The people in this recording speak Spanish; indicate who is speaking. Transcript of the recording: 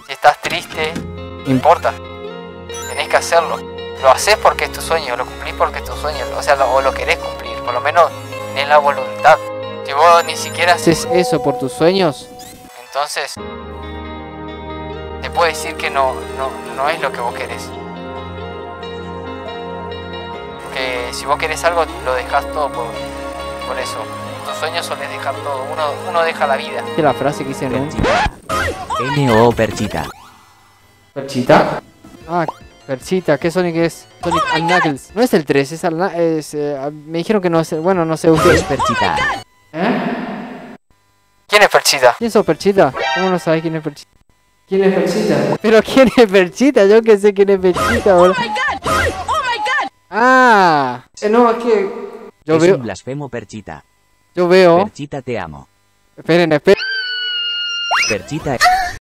Speaker 1: Si estás triste, no importa. Tenés que hacerlo. Lo haces porque es tu sueño, lo cumplís porque es tu sueño. O sea, o lo querés cumplir, por lo menos tenés la voluntad. Si vos ni siquiera haces eso por tus sueños, entonces te puedo decir que no es lo que vos querés. Porque si vos querés algo, lo dejás todo por eso. Tus sueños solés dejar todo. Uno deja la vida. ¿Qué es la frase que hice, no?
Speaker 2: N.O. Perchita.
Speaker 1: ¿Perchita? Ah, Perchita. ¿Qué Sonic es? Sonic and Knuckles. No es el 3, me dijeron que no es el... Bueno, no sé.
Speaker 2: ¿Qué es Perchita?
Speaker 1: ¿Eh? ¿Quién es Perchita? ¿Quién sos Perchita? ¿Cómo no sabés quién es Perchita? ¿Quién es Perchita? ¿Pero quién es Perchita? Yo que sé quién es Perchita, boludo. ¡Oh, my God! ¡Oh, my God! Ah, no, es que... Yo
Speaker 2: es
Speaker 1: veo...
Speaker 2: un blasfemo, Perchita.
Speaker 1: Yo veo...
Speaker 2: Perchita, te amo.
Speaker 1: Esperen.
Speaker 2: Perchita...